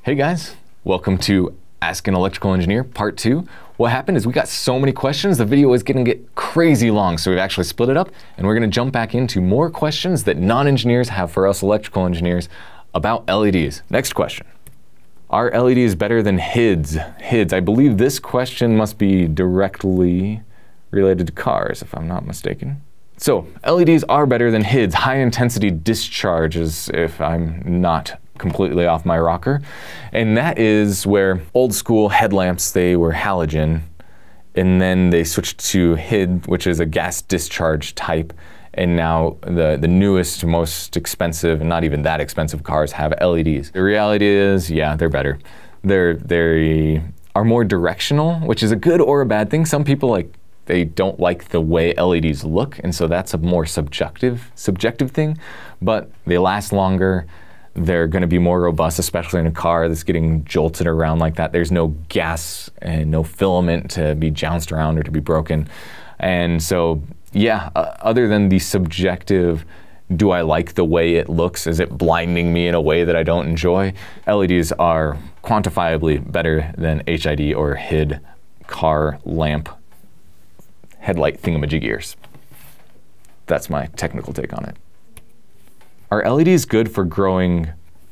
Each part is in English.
Hey guys, welcome to Ask an Electrical Engineer Part 2. What happened is we got so many questions, the video is going to get crazy long, so we've actually split it up and we're going to jump back into more questions that non-engineers have for us electrical engineers about LEDs. Next question. Are LEDs better than HIDs? HIDs, I believe this question must be directly related to cars, if I'm not mistaken. So, LEDs are better than HIDs, high intensity discharges, if I'm not completely off my rocker. And that is where old school headlamps, they were halogen, and then they switched to HID, which is a gas discharge type. And now the newest, most expensive, and not even that expensive cars have LEDs. The reality is, yeah, they're better. They are more directional, which is a good or a bad thing. Some people they don't like the way LEDs look, and so that's a more subjective thing, but they last longer. They're going to be more robust, especially in a car that's getting jolted around like that. There's no gas and no filament to be jounced around or to be broken. And so, yeah, other than the subjective, do I like the way it looks? Is it blinding me in a way that I don't enjoy? LEDs are quantifiably better than HID or HID car lamp headlight thingamajiggiers. That's my technical take on it. Are LEDs good for growing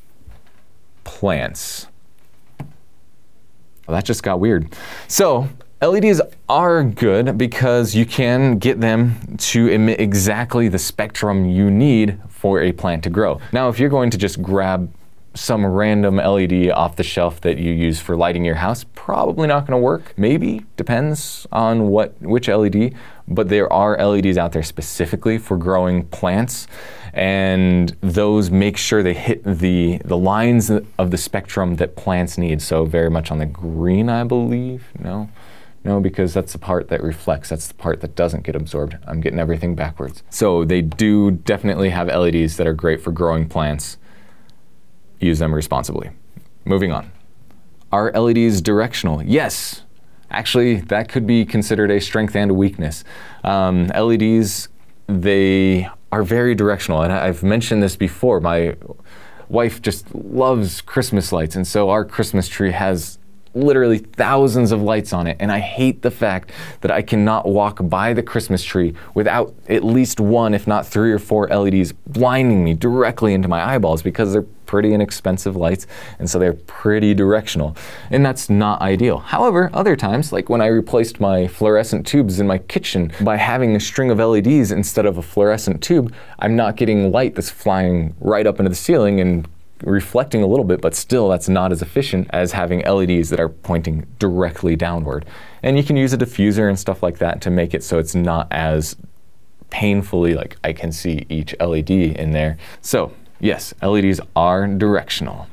plants? Well, that just got weird. So, LEDs are good because you can get them to emit exactly the spectrum you need for a plant to grow. Now, if you're going to just grab some random LED off the shelf that you use for lighting your house, probably not going to work. Maybe, depends on which LED, but there are LEDs out there specifically for growing plants, and those make sure they hit the lines of the spectrum that plants need. So very much on the green, I believe. No, because that's the part that reflects. That's the part that doesn't get absorbed. I'm getting everything backwards. So they do definitely have LEDs that are great for growing plants. Use them responsibly. Moving on. Are LEDs directional? Yes. Actually, that could be considered a strength and a weakness. LEDs, they are very directional, and I've mentioned this before. My wife just loves Christmas lights, and so our Christmas tree has literally thousands of lights on it, and I hate the fact that I cannot walk by the Christmas tree without at least one, if not 3 or 4 LEDs blinding me directly into my eyeballs, because they're pretty inexpensive lights, and so they're pretty directional, and that's not ideal. However, other times, like when I replaced my fluorescent tubes in my kitchen, by having a string of LEDs instead of a fluorescent tube, I'm not getting light that's flying right up into the ceiling and reflecting a little bit, but still that's not as efficient as having LEDs that are pointing directly downward. And you can use a diffuser and stuff like that to make it so it's not as painfully, like I can see each LED in there. So yes, LEDs are directional.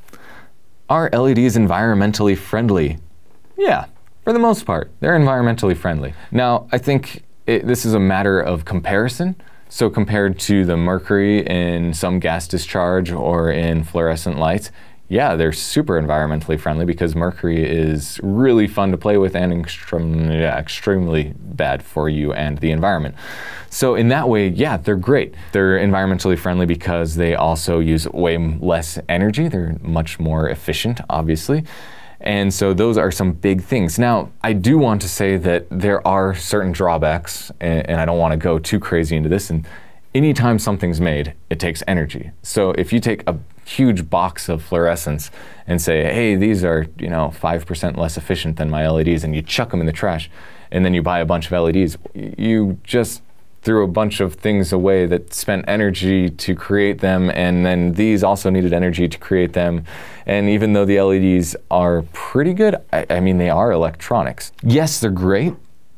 Are LEDs environmentally friendly? Yeah, for the most part, they're environmentally friendly. Now, I think this is a matter of comparison. So compared to the mercury in some gas discharge or in fluorescent lights, yeah, they're super environmentally friendly because mercury is really fun to play with and extremely bad for you and the environment. So in that way, yeah, they're great. They're environmentally friendly because they also use way less energy. They're much more efficient, obviously. And so those are some big things. Now, I do want to say that there are certain drawbacks, and I don't want to go too crazy into this, and anytime something's made, it takes energy. So if you take a huge box of fluorescents and say, hey, these are 5% less efficient than my LEDs, and you chuck them in the trash, and then you buy a bunch of LEDs, you just threw a bunch of things away that spent energy to create them, and then these also needed energy to create them. And even though the LEDs are pretty good, I mean, they are electronics. Yes, they're great,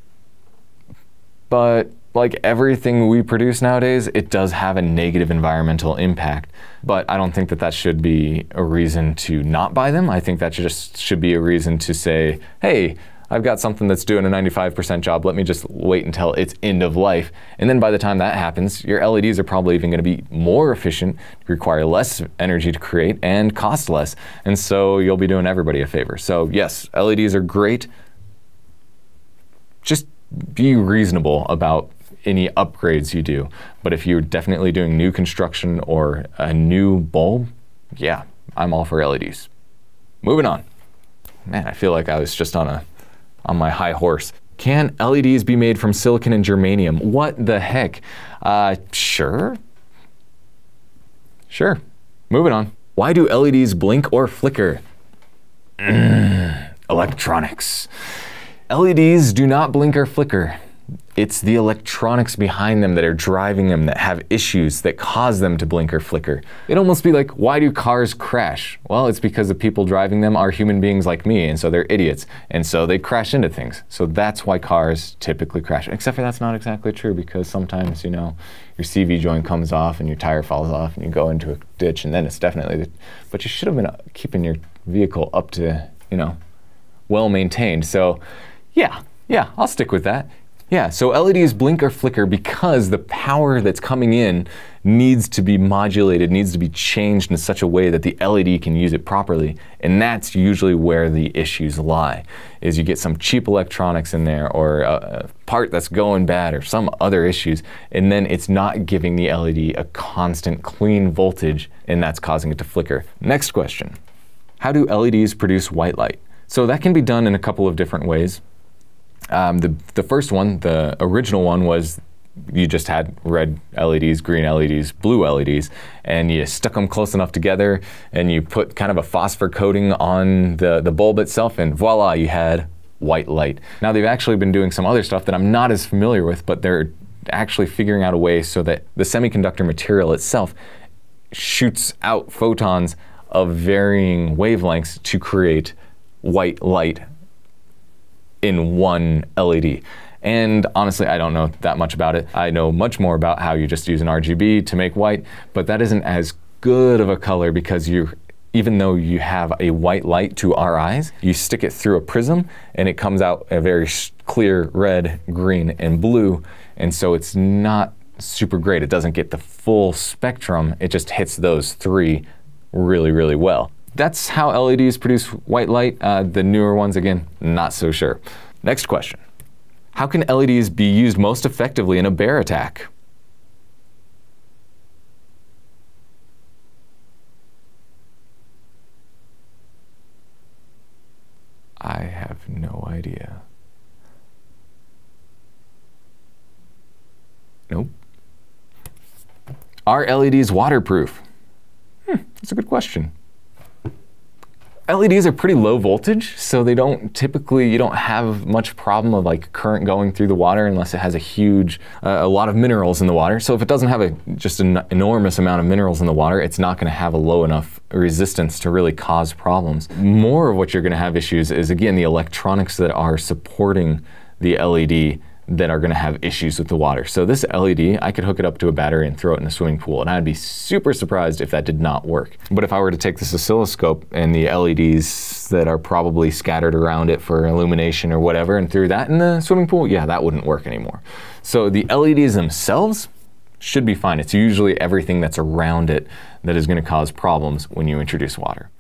but like everything we produce nowadays, it does have a negative environmental impact. But I don't think that that should be a reason to not buy them. I think that just should be a reason to say, hey, I've got something that's doing a 95% job, let me just wait until it's end of life. And then by the time that happens, your LEDs are probably even gonna be more efficient, require less energy to create, and cost less. And so you'll be doing everybody a favor. So yes, LEDs are great. Just be reasonable about any upgrades you do. But if you're definitely doing new construction or a new bulb, yeah, I'm all for LEDs. Moving on. Man, I feel like I was just on my high horse. Can LEDs be made from silicon and germanium? What the heck? Sure. Sure. Moving on. Why do LEDs blink or flicker? Electronics. LEDs do not blink or flicker. It's the electronics behind them that are driving them that have issues that cause them to blink or flicker. It'd almost be like, why do cars crash? Well, it's because the people driving them are human beings like me, and so they're idiots, and so they crash into things. So that's why cars typically crash. Except for that's not exactly true, because sometimes, you know, your CV joint comes off and your tire falls off and you go into a ditch, and then it's definitely, but you should have been keeping your vehicle up to, you know, well maintained. So yeah, I'll stick with that. Yeah, so LEDs blink or flicker because the power that's coming in needs to be modulated, needs to be changed in such a way that the LED can use it properly. And that's usually where the issues lie, is you get some cheap electronics in there, or a part that's going bad, or some other issues, and then it's not giving the LED a constant clean voltage, and that's causing it to flicker. Next question. How do LEDs produce white light? So that can be done in a couple of different ways. The first one, the original one, was you just had red LEDs, green LEDs, blue LEDs, and you stuck them close enough together, and you put kind of a phosphor coating on the bulb itself, and voila, you had white light. Now they've actually been doing some other stuff that I'm not as familiar with, but they're actually figuring out a way so that the semiconductor material itself shoots out photons of varying wavelengths to create white light in one LED. And honestly, I don't know that much about it. I know much more about how you just use an RGB to make white, but that isn't as good of a color, because even though you have a white light to our eyes, you stick it through a prism and it comes out a very clear red, green, and blue. And so it's not super great. It doesn't get the full spectrum. It just hits those three really, really well. That's how LEDs produce white light. The newer ones, again, not so sure. Next question. How can LEDs be used most effectively in a bear attack? I have no idea. Nope. Are LEDs waterproof? That's a good question. LEDs are pretty low voltage, so they don't typically, you don't have much problem of like current going through the water unless it has a lot of minerals in the water. So if it doesn't have just an enormous amount of minerals in the water, it's not going to have a low enough resistance to really cause problems. More of what you're going to have issues is, again, the electronics that are supporting the LED that are going to have issues with the water. So this LED, I could hook it up to a battery and throw it in a swimming pool, and I'd be super surprised if that did not work. But if I were to take this oscilloscope and the LEDs that are probably scattered around it for illumination or whatever, and threw that in the swimming pool, yeah, that wouldn't work anymore. So the LEDs themselves should be fine. It's usually everything that's around it that is going to cause problems when you introduce water.